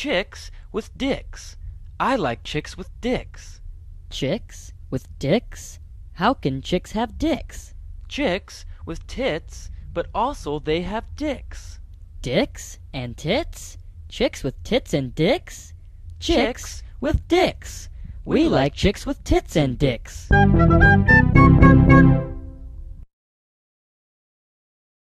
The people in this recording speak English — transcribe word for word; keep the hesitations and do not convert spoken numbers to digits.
chicks with dicks. I like chicks with dicks. Chicks with dicks? How can chicks have dicks? Chicks with tits, but also they have dicks. Dicks and tits? Chicks with tits and dicks? Chicks with dicks. We like chicks with tits and dicks.